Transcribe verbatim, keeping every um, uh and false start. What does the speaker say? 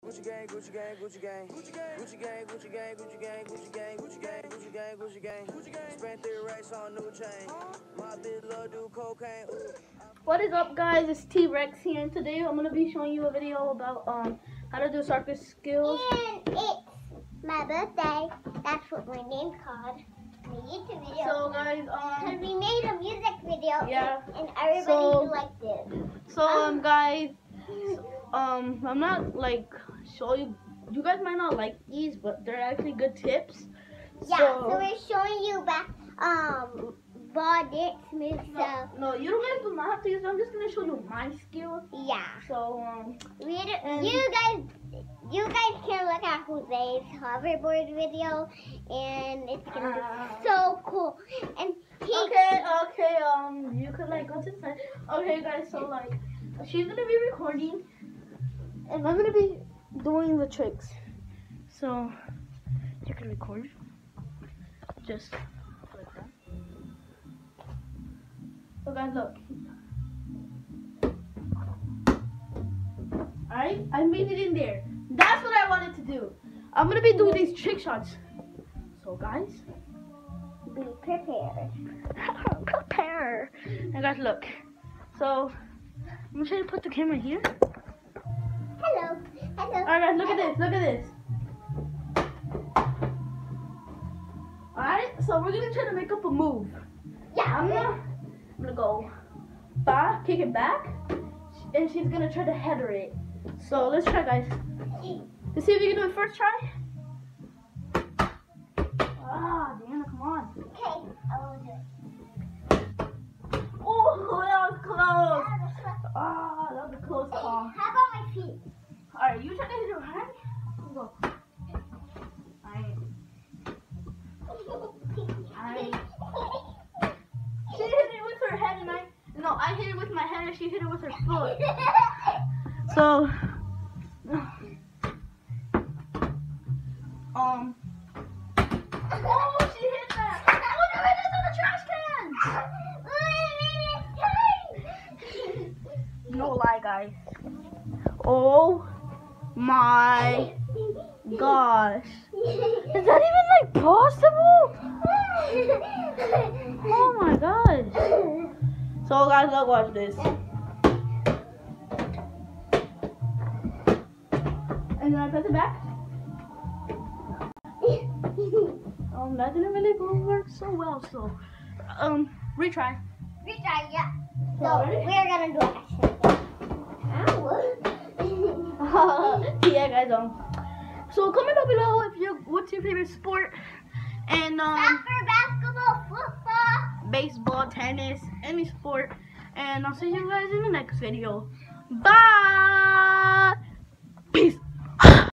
Gucci gang, Gucci gang, Gucci gang, Gucci gang, Gucci gang, Gucci gang, Gucci gang, Gucci gang, Gucci gang, Gucci gang, Gucci gang, Gucci gang. Spent three racks on new chain. My bitch love do cocaine. What is up, guys? It's T-Rex here, and today I'm gonna be showing you a video about um how to do circus skills. And it's my birthday. That's what my name's called. The YouTube video. So, guys, Because um we made a music video. yeah. And everybody So- liked it. So um guys, um I'm not like show you. You guys might not like these, but they're actually good tips. Yeah. So, So, we're showing you back um ball dance moves. no, So no, you don't guys do not have to use. I'm just gonna show you my skills. yeah. So um We d- And- you guys. You guys can look at Jose's hoverboard video, and it's gonna be Uh, so cool. And he, Okay, okay, um, you could like go to the side. Okay, guys, so like, she's gonna be recording, and I'm gonna be doing the tricks. So, you can record, just like that. So, guys, look. Alright, I made it in there. That's what I wanted to do. I'm gonna be doing these trick shots. So, guys. be prepared. Prepare. And guys, look. So I'm gonna try to put the camera here. Hello. Hello. Alright, guys, look at this. Look at this. Alright, so we're gonna try to make up a move. Yeah. I'm gonna, I'm gonna go back, kick it back, and she's gonna try to header it. So let's try, guys. Let's see if we can do it first try. Ah, Diana, come on. Okay, I will do it. Oh, that was close. Ah, that was a close call. How about my feet? Alright, you try to hit your hand. Go. Alright. Alright. She hit it with her head and I no, I hit it with my head and she hit it with her foot. So um oh, she hit that. Oh, you hit it in the trash can. No lie, guys. Oh my gosh. Is that even like possible? Oh my gosh. So guys, look, watch this. And then I press it back. Um, that didn't really go work so well, so um, retry. Retry, yeah. So, So, ready? we're gonna do action. Ow. Yeah, guys. Um, so comment down below if you what's your favorite sport, and um, Soccer, basketball, football. baseball, tennis, any sport. And I'll see you guys in the next video. Bye. Peace.